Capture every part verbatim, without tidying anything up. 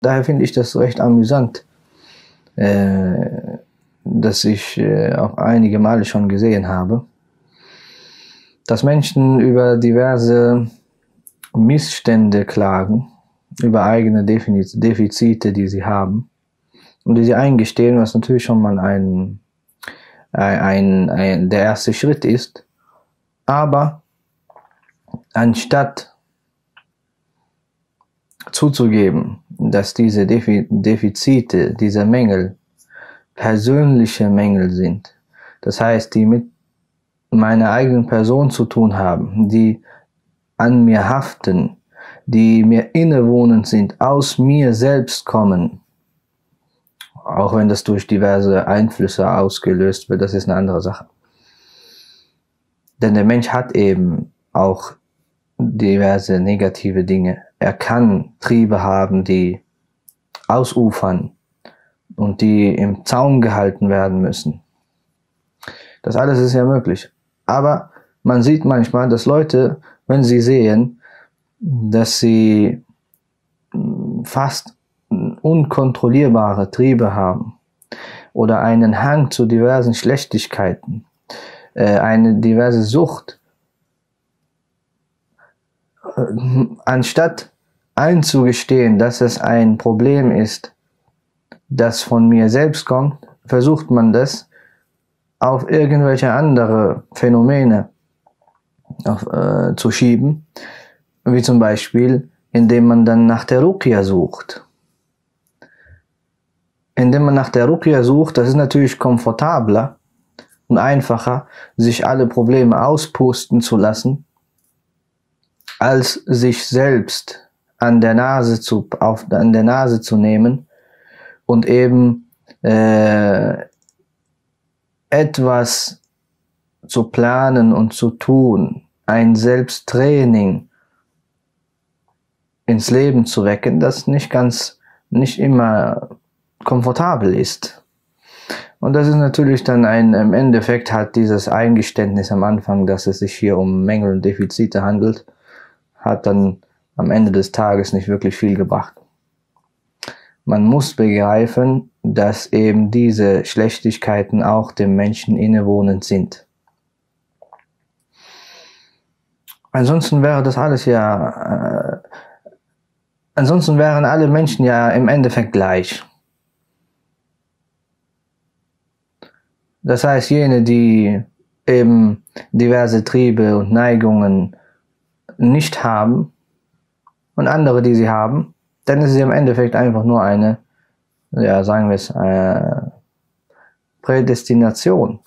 daher finde ich das recht amüsant, äh, dass ich äh, auch einige Male schon gesehen habe, dass Menschen über diverse Missstände klagen, über eigene Defizite, die sie haben und die sie eingestehen, was natürlich schon mal ein, ein, ein, ein der erste Schritt ist. Aber anstatt zuzugeben, dass diese Defizite, diese Mängel persönliche Mängel sind, das heißt, die mit meiner eigenen Person zu tun haben, die an mir haften, die mir innewohnend sind, aus mir selbst kommen, auch wenn das durch diverse Einflüsse ausgelöst wird, das ist eine andere Sache. Denn der Mensch hat eben auch diverse negative Dinge. Er kann Triebe haben, die ausufern und die im Zaum gehalten werden müssen. Das alles ist ja möglich. Aber man sieht manchmal, dass Leute, wenn sie sehen, dass sie fast unkontrollierbare Triebe haben oder einen Hang zu diversen Schlechtigkeiten, äh, eine diverse Sucht, äh, anstatt einzugestehen, dass es ein Problem ist, das von mir selbst kommt, versucht man das auf irgendwelche andere Phänomene auf, äh, zu schieben, wie zum Beispiel, indem man dann nach der Ruqya sucht. Indem man nach der Ruqya sucht, das ist natürlich komfortabler und einfacher, sich alle Probleme auspusten zu lassen, als sich selbst an der Nase zu, auf, an der Nase zu nehmen und eben äh, etwas zu planen und zu tun, ein Selbsttraining ins Leben zu wecken, das nicht ganz, nicht immer komfortabel ist. Und das ist natürlich dann ein, im Endeffekt hat dieses Eingeständnis am Anfang, dass es sich hier um Mängel und Defizite handelt, hat dann am Ende des Tages nicht wirklich viel gebracht. Man muss begreifen, dass eben diese Schlechtigkeiten auch dem Menschen innewohnend sind. Ansonsten wäre das alles ja, äh, ansonsten wären alle Menschen ja im Endeffekt gleich. Das heißt, jene, die eben diverse Triebe und Neigungen nicht haben und andere, die sie haben, dann ist es im Endeffekt einfach nur eine, ja, sagen wir es, äh, Prädestination.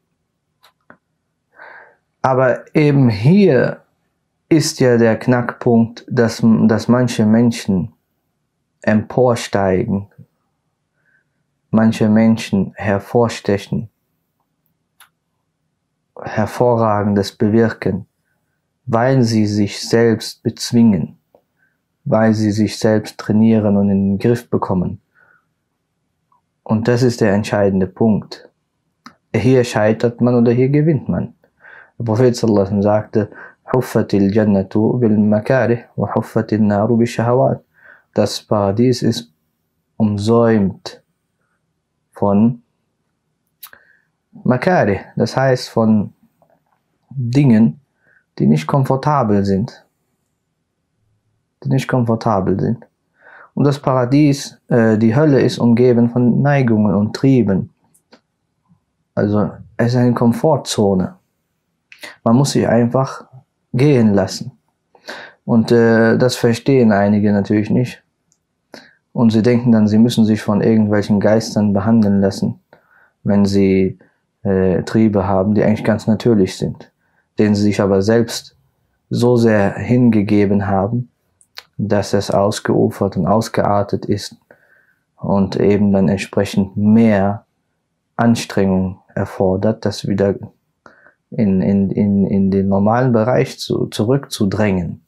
Aber eben hier ist ja der Knackpunkt, dass, dass manche Menschen emporsteigen, manche Menschen hervorstechen, Hervorragendes bewirken, weil sie sich selbst bezwingen, weil sie sich selbst trainieren und in den Griff bekommen. Und das ist der entscheidende Punkt. Hier scheitert man oder hier gewinnt man. Der Prophet sallallahu alaihi wasallam sagte, Huffatil Jannatu bil Makarih wa Huffatil Naru bil Shahawat. Das Paradies ist umsäumt von Makarih, das heißt von Dingen, die nicht komfortabel sind. Die nicht komfortabel sind. Und das Paradies, äh, die Hölle ist umgeben von Neigungen und Trieben. Also es ist eine Komfortzone. Man muss sich einfach gehen lassen. Und äh, das verstehen einige natürlich nicht. Und sie denken dann, sie müssen sich von irgendwelchen Geistern behandeln lassen, wenn sie äh, Triebe haben, die eigentlich ganz natürlich sind, denen sie sich aber selbst so sehr hingegeben haben, dass es ausgeufert und ausgeartet ist und eben dann entsprechend mehr Anstrengung erfordert, das wieder in, in, in, in den normalen Bereich zu, zurückzudrängen.